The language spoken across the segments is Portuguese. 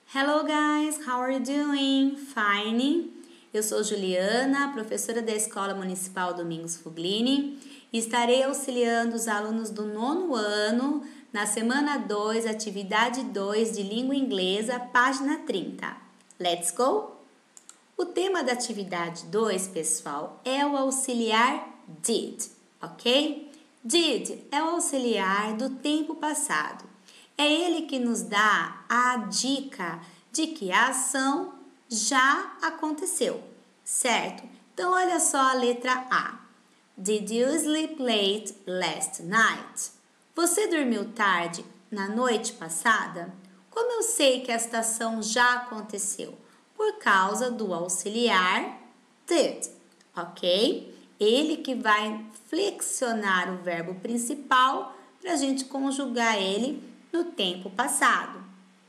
Hello guys, how are you doing? Fine. Eu sou Juliana, professora da Escola Municipal Domingos Fuglini e estarei auxiliando os alunos do 9º ano na semana 2, atividade 2 de língua inglesa, página 30. Let's go? O tema da atividade 2, pessoal, é o auxiliar did, ok? Did é o auxiliar do tempo passado. É ele que nos dá a dica de que a ação já aconteceu, certo? Então, olha só a letra A. Did you sleep late last night? Você dormiu tarde na noite passada? Como eu sei que esta ação já aconteceu? Por causa do auxiliar did, ok? Ele que vai flexionar o verbo principal para a gente conjugar ele no tempo passado.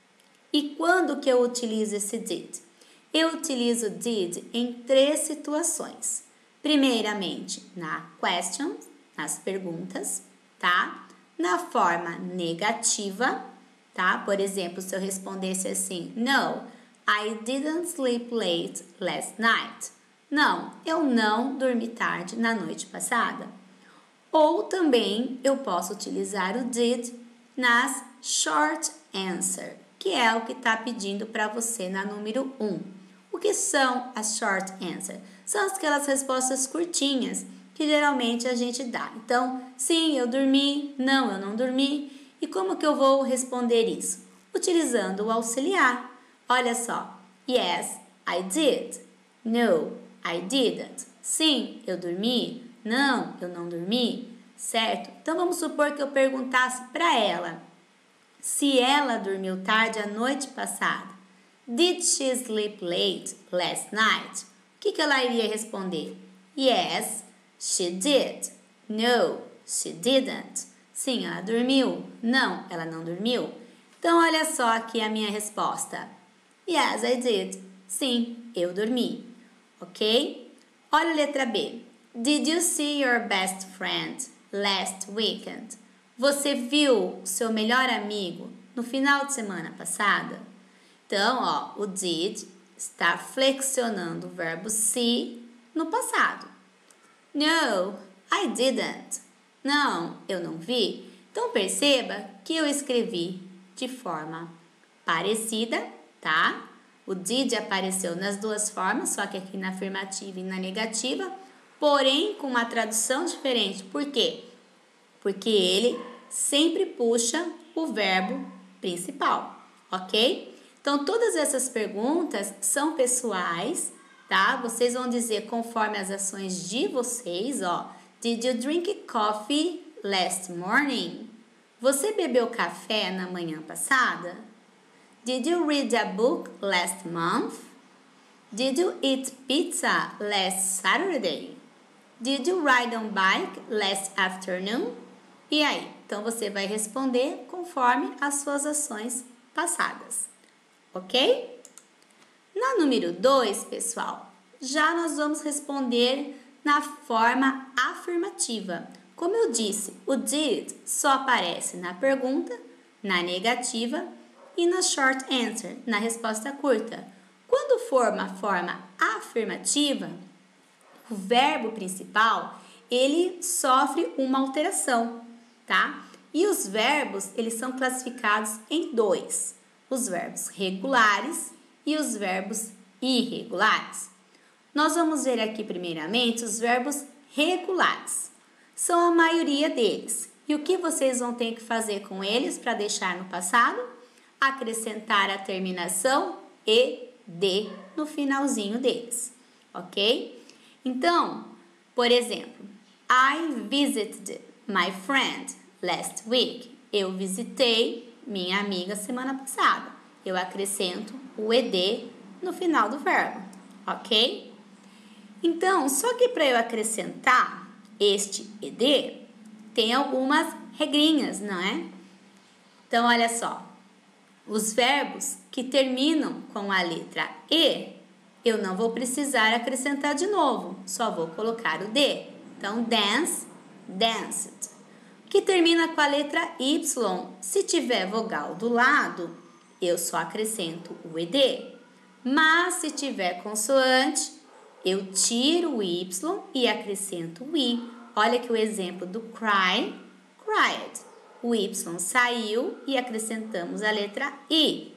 E quando que eu utilizo esse did? Eu utilizo did em 3 situações. Primeiramente, na question, nas perguntas, tá? Na forma negativa, tá? Por exemplo, se eu respondesse assim, No, I didn't sleep late last night. Não, eu não dormi tarde na noite passada. Ou também eu posso utilizar o did nas short answer, que é o que está pedindo para você na número 1. O que são as short answer? São aquelas respostas curtinhas que geralmente a gente dá. Então, sim, eu dormi, não, eu não dormi. E como que eu vou responder isso? Utilizando o auxiliar. Olha só. Yes, I did. No, I didn't. Sim, eu dormi. Não, eu não dormi. Certo? Então, vamos supor que eu perguntasse para ela se ela dormiu tarde a noite passada. Did she sleep late last night? O que ela iria responder? Yes, she did. No, she didn't. Sim, ela dormiu. Não, ela não dormiu. Então, olha só aqui a minha resposta. Yes, I did. Sim, eu dormi. Ok? Olha a letra B. Did you see your best friend last weekend? Você viu o seu melhor amigo no final de semana passada? Então, ó, o did está flexionando o verbo see no passado. No, I didn't. Não, eu não vi. Então, perceba que eu escrevi de forma parecida, tá? O did apareceu nas 2 formas, só que aqui na afirmativa e na negativa, porém com uma tradução diferente. Por quê? Porque ele sempre puxa o verbo principal, ok? Então, todas essas perguntas são pessoais, tá? Vocês vão dizer conforme as ações de vocês, ó. Did you drink coffee last morning? Você bebeu café na manhã passada? Did you read a book last month? Did you eat pizza last Saturday? Did you ride on bike last afternoon? E aí? Então, você vai responder conforme as suas ações passadas, ok? Na número 2, pessoal, já nós vamos responder na forma afirmativa. Como eu disse, o did só aparece na pergunta, na negativa e na short answer, na resposta curta. Quando for uma forma afirmativa, o verbo principal, ele sofre uma alteração, tá? E os verbos, eles são classificados em 2. Os verbos regulares e os verbos irregulares. Nós vamos ver aqui primeiramente os verbos regulares. São a maioria deles. E o que vocês vão ter que fazer com eles para deixar no passado? Acrescentar a terminação ed no finalzinho deles, ok? Então, por exemplo, I visited my friend last week. Eu visitei minha amiga semana passada. Eu acrescento o ed no final do verbo, ok? Então, só que para eu acrescentar este ed, tem algumas regrinhas, não é? Então, olha só. Os verbos que terminam com a letra E, eu não vou precisar acrescentar de novo, só vou colocar o D. Então, dance, danced. Que termina com a letra Y, se tiver vogal do lado, eu só acrescento o ED. Mas se tiver consoante, eu tiro o Y e acrescento o I. Olha aqui o exemplo do cry, cried. O Y saiu e acrescentamos a letra I.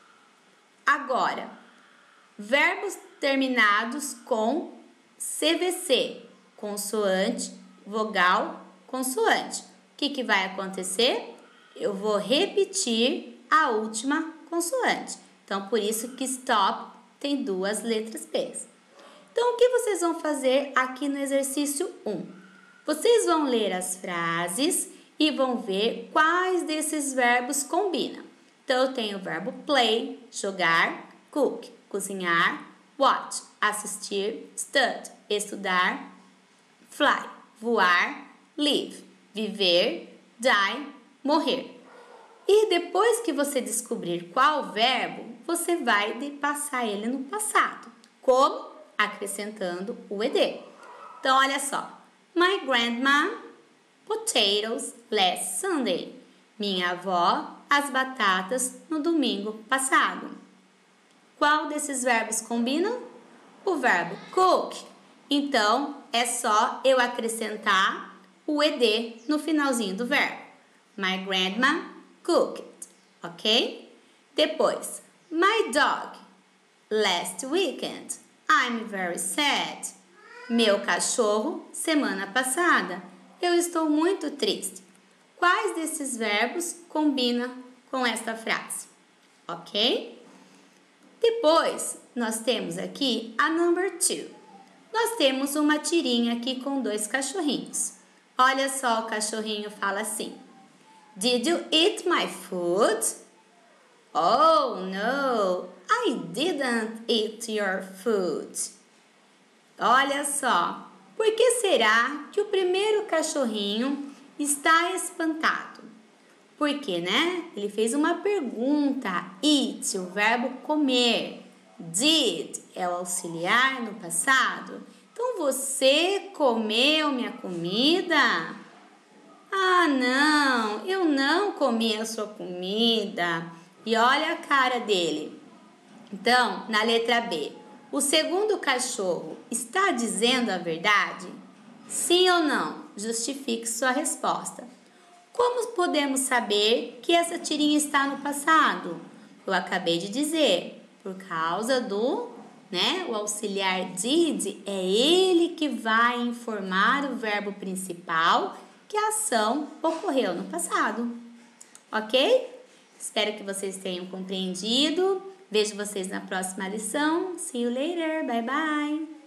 Agora, verbos terminados com CVC, consoante, vogal, consoante. O que vai acontecer? Eu vou repetir a última consoante. Então, por isso que stop tem duas letras P. Então, o que vocês vão fazer aqui no exercício 1? Vocês vão ler as frases e vão ver quais desses verbos combinam. Então, eu tenho o verbo play, jogar, cook, cozinhar, watch, assistir, study, estudar, fly, voar, live, viver, die, morrer. E depois que você descobrir qual verbo, você vai passar ele no passado. Como? Acrescentando o ED. Então, olha só. My grandma, potatoes last Sunday. Minha avó, as batatas no domingo passado. Qual desses verbos combina? O verbo cook. Então, é só eu acrescentar o ED no finalzinho do verbo. My grandma cooked, ok? Depois, my dog, last weekend, I'm very sad. Meu cachorro, semana passada, eu estou muito triste. Quais desses verbos combinam com esta frase? Ok? Depois, nós temos aqui a number 2. Nós temos uma tirinha aqui com dois cachorrinhos. Olha só, o cachorrinho fala assim: Did you eat my food? Oh, no, I didn't eat your food. Olha só, por que será que o primeiro cachorrinho está espantado? Porque, né? Ele fez uma pergunta. Eat, o verbo comer. Did é o auxiliar no passado. Então, você comeu minha comida? Ah, não, eu não comi a sua comida. E olha a cara dele. Então, na letra B, o segundo cachorro está dizendo a verdade? Sim ou não? Justifique sua resposta. Como podemos saber que essa tirinha está no passado? Eu acabei de dizer, por causa do, o auxiliar did, é ele que vai informar o verbo principal que a ação ocorreu no passado. Ok? Espero que vocês tenham compreendido. Vejo vocês na próxima lição. See you later. Bye, bye.